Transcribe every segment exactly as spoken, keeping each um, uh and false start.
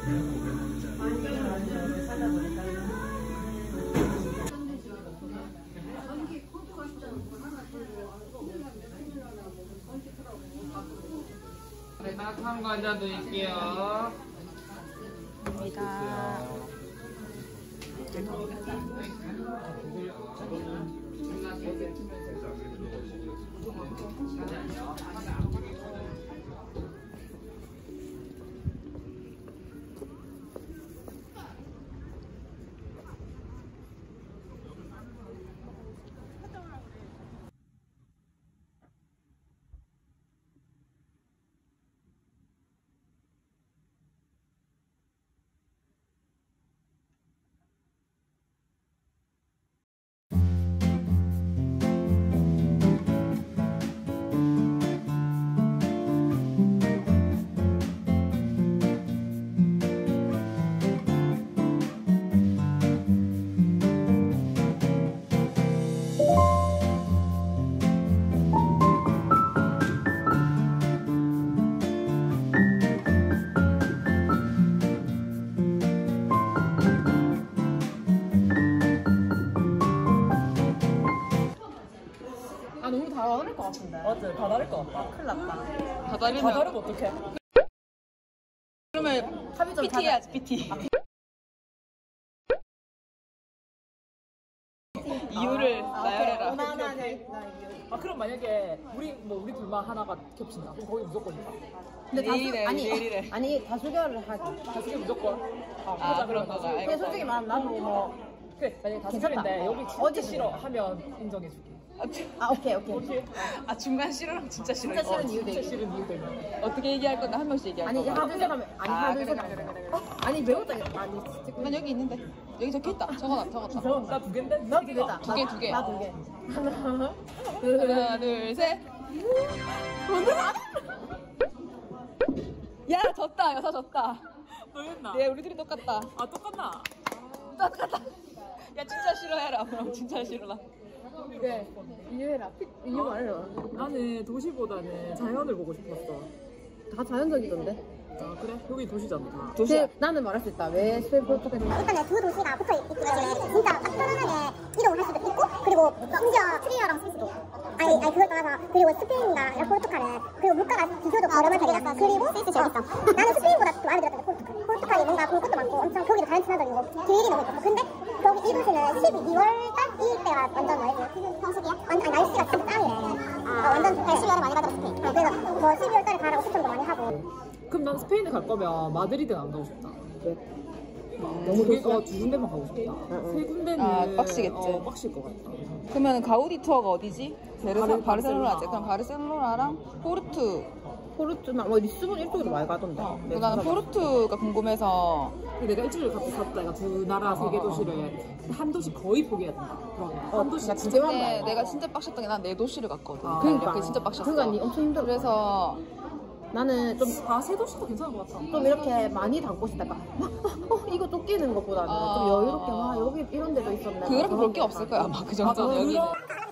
네, 따뜻한 과자 드릴게요. 감사합니다. 아 너무 다 다를 것 같은데. 맞지? 다 다를 것 같다. 큰일 났다. 다 다르면 다 다르면 어떡해? 그러면 합의 좀 피티 해야지 피티. 이유를 나열해라. 나, 나, 나, 나, 아 그럼 만약에 우리 뭐 우리 둘만 하나가 겹친다. 그럼 거기 무조건이다. 근데 내일이래, 아니, 내일이래. 아니 다수결을 하지. 다수결 무조건. 아, 아 하자, 그런 그러면. 거가. 근데 솔직히 말하면 나도 뭐. 그래 만약에 괜찮다. 다수결인데 여기 진짜 어디 싫어 하면 인정해줄게. 아 오케이 오케이. 오케이. 아 중간 싫어랑 진짜 싫어. 진짜 싫은 어, 이유 진짜 되게. 싫은 이유 되면. 어떻게 얘기할 건데 한 명씩 얘기할 아니 거야. 하나 둘셋 하면 아니 아, 하나 그래, 둘셋 그래, 하면. 그래, 그래, 어? 아니 매웠다 아니 난 여기 있는데 여기 적혀있다. 적어놔 적었다. 저 나 두 개인데? 나두 개다. 두 개, 두 개. 나 두 개. 하나 하나 둘 셋. 야 졌다 여사 졌다. 너였나? 네 우리 둘이 똑같다. 아 똑같나? 똑같다. 야 진짜 싫어해라. 그럼 진짜 싫어라. 네 이유해라. 이유 말해라. 나는 도시보다는 자연을 보고 싶었어. 다 자연적이던데. 아 그래? 여기 도시잖아. 다. 도시야. 제- 나는 말할 수 있다. 왜 스웨프를 했는지. 일단은 두 도시가 붙어 있기 때문에 진짜 딱 편안하게 이동을 할 수도 있고 그리고 심지어 트레이너랑 쓸 수도 아니 아니 그걸 떠나서 그리고 스페인과 포르투갈은 그리고 물가가 비교도 저렴한 편이라서 그리고 스위스 제일 비싸 나는 스페인보다 좀 많이 들었던 게 포르투갈 포르투갈이 뭔가 볼 것도 많고 엄청 거기도 자연 친화적이고 계획이 너무 있었어 근데 거기 이 도시는 십이월 달이 때가 완전 날 성수기야? 완전 아니, 날씨가 진짜 짱이래 아, 완전 날씨 열을 많이 받아 스페인 아, 그래서 뭐 십이월 달에 가라고 추천도 많이 하고 그럼 난 스페인에 갈 거면 마드리드는 안 가고 싶다. 왜? 너무 두, 개, 어, 두 군데만 가고 싶다. 세 군데는 아, 빡시겠지. 어, 빡실 것 같다. 그러면 가우디 투어가 어디지? 베르사, 바르- 바르셀로나지. 바르셀로나. 그럼 바르셀로나랑 포르투. 포르투나 뭐 리스본 이쪽으로 많이 가던데. 어, 네, 나는 포르투가 궁금해서. 내가 일주일 갔다 갔다 내가 두 나라 세 개 도시를 한 도시 거의 포기해야 된다. 그런 거. 한 도시 진짜 대만 근데 봐. 내가 진짜 빡쳤던 게 난 내 도시를 갔거든. 아. 그러니까. 그게 진짜 빡쳤어. 그러니까 니 엄청 힘들어. 그래서 나는 좀 아, 세 도시도 괜찮은 것 같아. 좀 이렇게 많이 담고 싶다가 막 어, 어, 이거 쫓기는 것보다는 아. 좀 여유롭게 와 여기 이런 데도 있었네. 그렇게 볼 게 없을 거야 아마 그 정도는 아, 여기는.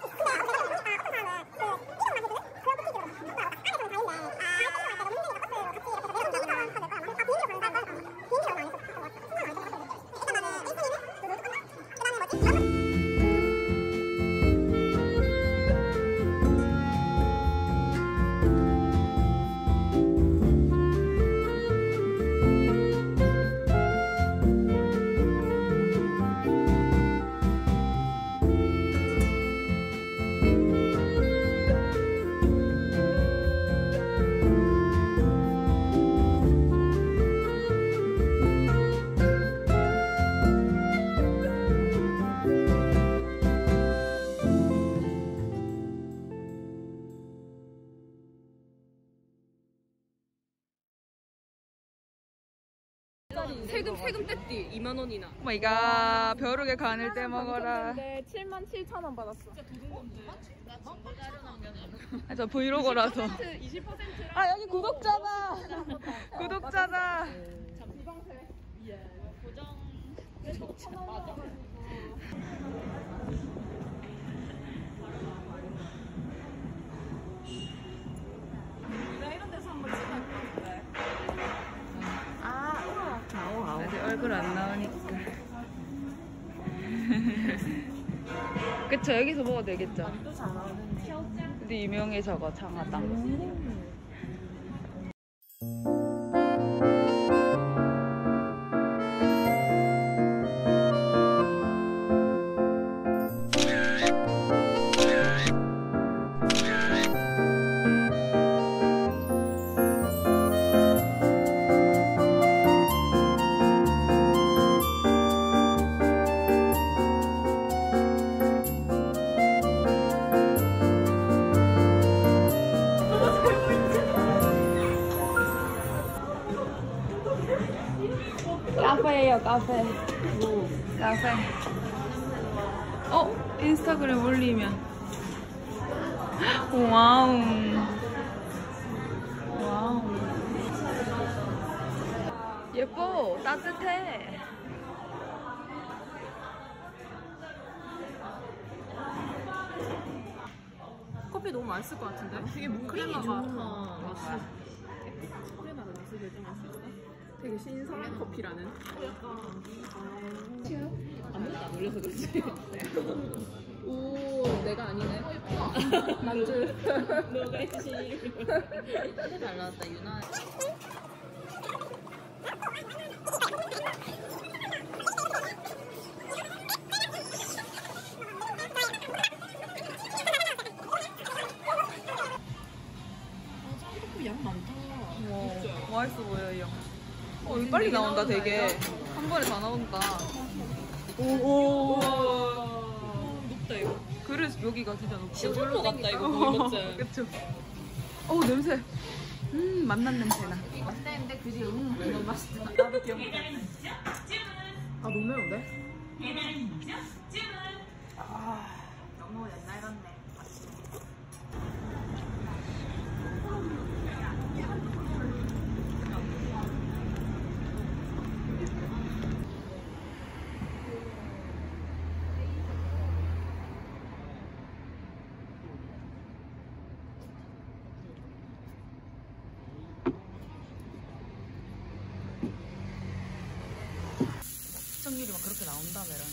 세금 세금 뗐디 이만 원이나. 오 마이 갓 벼룩의 간을 떼먹어라. 칠만 칠천 원 받았어. 아, 저 브이로거라서. 이십 퍼센트. 아 여기 구독자다. 구독자다. 아, 얼굴 안 나오니까. 그쵸, 여기서 먹어도 되겠죠? 근데 유명해 저거 장하당. 카페예요, 카페. 카페. 어? 인스타그램 올리면. 와우. 와우. 예뻐. 따뜻해. 커피 너무 맛있을 것 같은데? 되게 뭉클해가 좋다. 크레마가 맛을 결정할 수 있어? 되게 신선한 커피라는. 아무것도 안 올려서 그렇지. 오, 내가 아니네. 난줄. 너가 했지. 잘 나왔다, 유나. 양 많다. 와, 맛있어 보여, 이 형. 어, 이거 빨리 나온다, 되게. 한 번에 다 나온다. 오, 높다 이거. 그래, 여기가 진짜 높다. 시설로 같다 이거 거의 멋져. 그쵸? 어우, 냄새. 음, 맛난 냄새나. 근데 그지 음 너무 맛있다. 나도 기억나. 아 너무 매운데? 너무 옛날 같네. 시청률이 막 그렇게 나온다, 메란.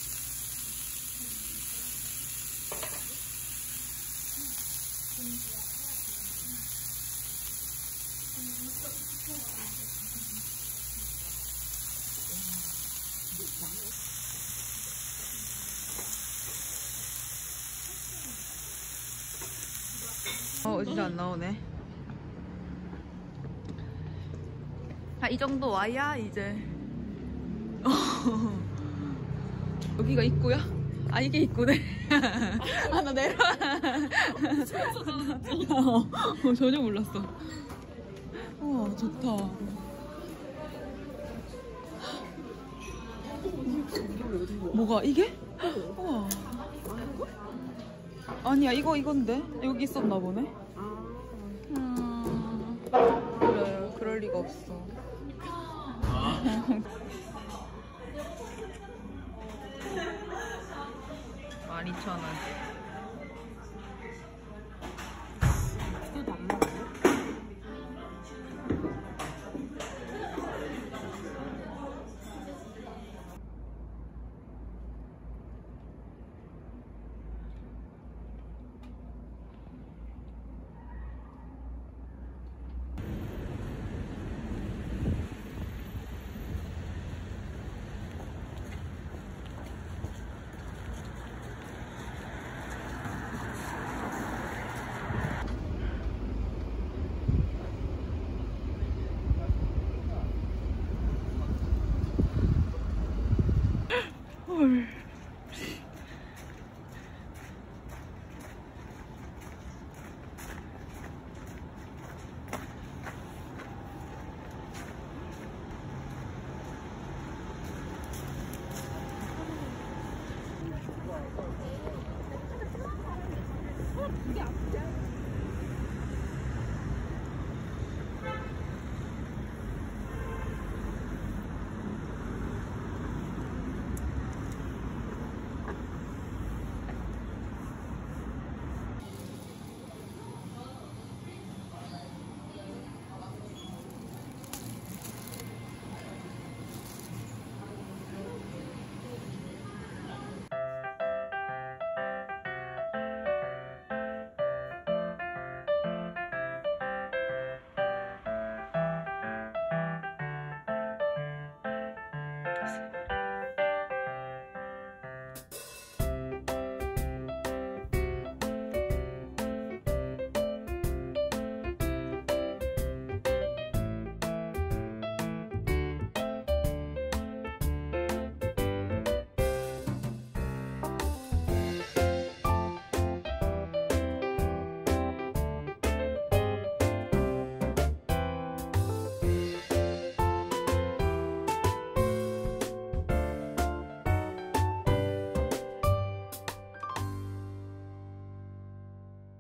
어, 진짜 안 나오네. 아, 이 정도 와야 이제. 여기가 입구야? 아, 이게 입구네. 아, 나 내려와. 어, 전혀 몰랐어. 우와, 좋다. 뭐가, 이게? 우와. 아니야, 이거, 이건데? 여기 있었나 보네? 음, 그래, 그럴 리가 없어. 만 이천 원. 그래도 안 먹어. 헐.